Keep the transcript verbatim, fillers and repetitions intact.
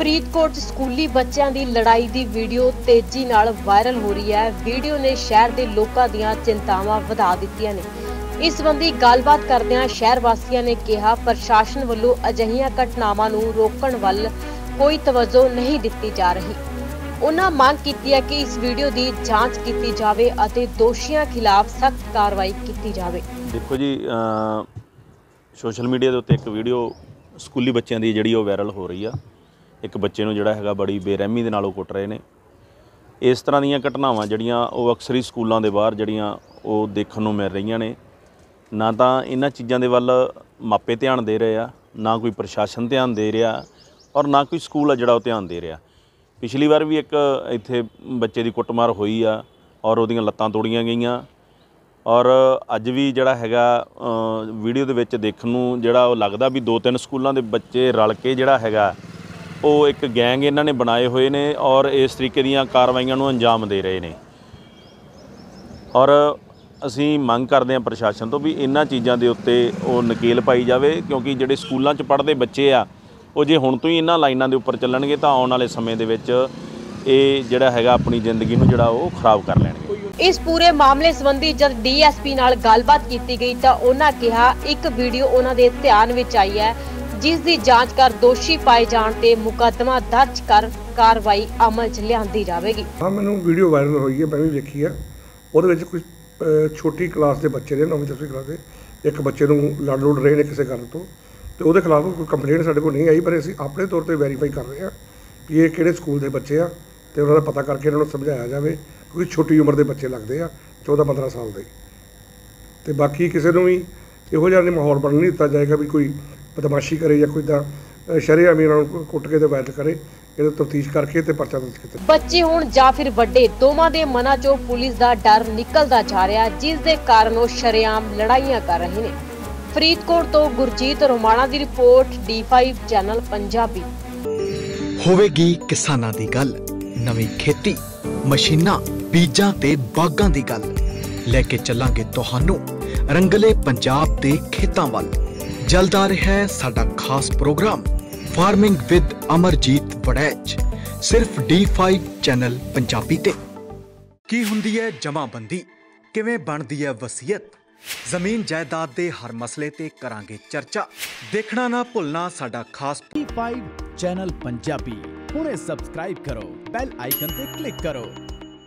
फरीदकोट स्कूली बच्चों की लड़ाई की वीडियो तेजी नाल वायरल हो रही है। वीडियो ने शहर के लोगों दीयां चिंतावां वधा दित्तियां ने। इस संबंधी गलबात करदियां शहर वासियों ने कहा, प्रशासन वालों अजिहियां घटनावां नूं रोकण वल कोई तवज्जो नहीं दित्ती जा रही। उन्हां मांग कीती है कि इस वीडियो की जांच की जाए और दोषियों खिलाफ सख्त कार्रवाई की जाए। देखो जी, सोशल मीडिया के उत्ते एक वीडियो स्कूली बच्चों की जिहड़ी वो वायरल हो रही है। एक बच्चे नूं जिहड़ा हैगा बड़ी बेरहमी दे नाल कुट रहे ने। इस तरह दीयां घटनावां जिहड़ियां वो अक्सर ही स्कूलों के बाहर जिहड़ियां वो देखण नूं मिल रहीआं ने। ना तां इन्हां चीज़ां दे वल मापे ध्यान दे रहे आ, ना कोई प्रशासन ध्यान दे रहा और ना कोई स्कूल आ जिहड़ा वो ध्यान दे रहा। पिछली बार भी एक इत्थे बच्चे की कुटमार हुई आ और उहदियां लत्तां तोड़ीआं गईआं और अज भी जिहड़ा हैगा वीडियो दे विच देखण नूं जिहड़ा वो लगदा भी दो तीन स्कूलों के बच्चे रल के जिहड़ा हैगा वो एक गैंग इन्हां ने बनाए हुए ने और इस तरीके दीयां कार्रवाइयां नूं अंजाम दे रहे ने। और असीं मंग करदे हां प्रशासन तो भी इन्हां चीज़ां दे उत्ते वो नकेल पाई जावे, क्योंकि जिहड़े स्कूलों च पढ़दे बच्चे आ वो जे हुण तो ही इन्हां लाइनां दे उपर चलणगे तां आउण वाले समय दे विच ਇਹ ਜਿਹੜਾ ਹੈਗਾ अपनी जिंदगी ਨੂੰ ਜਿਹੜਾ ਉਹ ਖਰਾਬ कर ਲੈਣਗੇ। इस पूरे मामले संबंधी जब डी एस पी नाल गलबात की गई तो उन्होंने कहा एक वीडियो उन्होंने ध्यान में आई है जिस दी जांच कर दोषी पाए जाने ते मुकदमा दर्ज कर कार्रवाई अमल च लियांदी जाएगी। हाँ, मैंने वीडियो वायरल हुई है, मैं भी देखी है। ਉਹਦੇ ਵਿੱਚ कुछ छोटी क्लास के बच्चे ने नौवीं दसवीं क्लास के एक बच्चे ਨੂੰ ਲੜ ਲੁੜ ਰਹੇ ਨੇ ਕਿਸੇ ਗੱਲ ਤੋਂ ਤੇ ਉਹਦੇ ਖਿਲਾਫ ਕੋਈ ਕੰਪਲੇਂਟ ਸਾਡੇ ਕੋਲ ਨਹੀਂ ਆਈ, ਪਰ ਅਸੀਂ ਆਪਣੇ ਤੌਰ ਤੇ ਵੈਰੀਫਾਈ ਕਰ ਰਹੇ ਹਾਂ ਕਿ ਇਹ ਕਿਹੜੇ ਸਕੂਲ ਦੇ ਬੱਚੇ ਆ ਤੇ ਉਹਨਾਂ ਦਾ ਪਤਾ ਕਰਕੇ ਇਹਨਾਂ ਨੂੰ ਸਮਝਾਇਆ ਜਾਵੇ, ਕਿਉਂਕਿ ਛੋਟੀ ਉਮਰ ਦੇ ਬੱਚੇ ਲੱਗਦੇ ਆ चौदह पंद्रह साल ਦੇ। ਤੇ ਬਾਕੀ ਕਿਸੇ ਨੂੰ ਵੀ ਇਹੋ ਜਿਹਾ ਮਾਹੌਲ ਬਣਨ ਨਹੀਂ ਦਿੱਤਾ ਜਾਏਗਾ ਵੀ ਕੋਈ ਬਦਮਾਸ਼ੀ करे ਜਾਂ ਕੋਈ ਦਾ ਸ਼ਰੇਆਮ ਇਹਨਾਂ ਨੂੰ ਕੁੱਟ ਕੇ ਤੇ ਵਾਇਰਲ करे। ਇਹਦਾ ਤਫਤੀਸ਼ ਕਰਕੇ ਤੇ ਪਰਚਾ ਦਰਜ ਕੀਤਾ। ਬੱਚੇ ਹੋਣ ਜਾਂ ਫਿਰ ਵੱਡੇ, ਦੋਵਾਂ ਦੇ ਮਨਾਂ ਚੋਂ ਪੁਲਿਸ ਦਾ ਡਰ ਨਿਕਲਦਾ ਜਾ ਰਿਹਾ, ਜਿਸ ਦੇ ਕਾਰਨ ਉਹ ਸ਼ਰੇਆਮ ਲੜਾਈਆਂ ਕਰ ਰਹੇ ਨੇ। ਫਰੀਦਕੋਟ ਤੋਂ ਗੁਰਜੀਤ ਰੋਮਾਣਾ ਦੀ report, D five channel Punjabi. ਹੋਵੇਗੀ ਕਿਸਾਨਾਂ ਦੀ ਗੱਲ, ਨਵੀਂ ਖੇਤੀ, ਮਸ਼ੀਨਾਂ, ਬੀਜਾਂ ਤੇ ਬਾਗਾਂ ਦੀ ਗੱਲ ਲੈ ਕੇ ਚੱਲਾਂਗੇ ਤੁਹਾਨੂੰ ਰੰਗਲੇ ਪੰਜਾਬ ਦੇ ਖੇਤਾਂ ਵੱਲ। ਜਲਦ ਆ ਰਿਹਾ ਹੈ ਸਾਡਾ ਖਾਸ program farming with Amarjeet Waraich, ਸਿਰਫ डी फाइव ਚੈਨਲ ਪੰਜਾਬੀ ਤੇ। ਕੀ ਹੁੰਦੀ ਹੈ ਜਮਾਬੰਦੀ, ਕਿਵੇਂ ਬਣਦੀ ਹੈ ਵਸੀਅਤ, ਜ਼ਮੀਨ ਜਾਇਦਾਦ ਦੇ ਹਰ ਮਸਲੇ ਤੇ ਕਰਾਂਗੇ ਚਰਚਾ। ਦੇਖਣਾ ਨਾ ਭੁੱਲਣਾ ਸਾਡਾ ਖਾਸ डी फाइव चैनल पंजाबी। हुणे सब्सक्राइब करो, बेल आइकन ते क्लिक करो।